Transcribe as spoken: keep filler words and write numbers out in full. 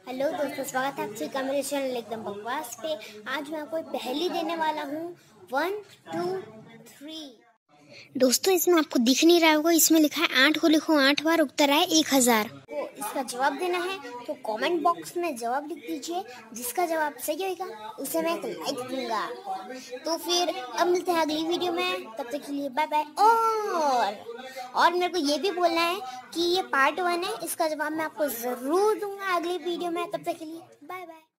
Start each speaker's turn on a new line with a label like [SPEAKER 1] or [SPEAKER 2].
[SPEAKER 1] Hello दोस्तों, स्वागत है आप सभी का मेरे चैनल एकदम बकवास पे। आज मैं आपको पहेली देने वाला हूँ। One two three. दोस्तों, इसमें आपको दिख नहीं रहा होगा, इसमें लिखा है आठ को लिखो आठ बार, उत्तर आए एक हजार को। इसका जवाब देना है तो कमेंट बॉक्स में जवाब लिख दीजिए। जिसका जवाब सही होगा उसे मैं एक लाइक दूंगा। तो फिर अब मिलते हैं अगली वीडियो में, तब तक के लिए बाय बाय। और और मेरे को ये भी बोलना है कि ये पार्ट वन है, इसका जवाब मैं आपको जरूर दूंगा अगली वीडियो में। तब तक के लिए बाय बाय।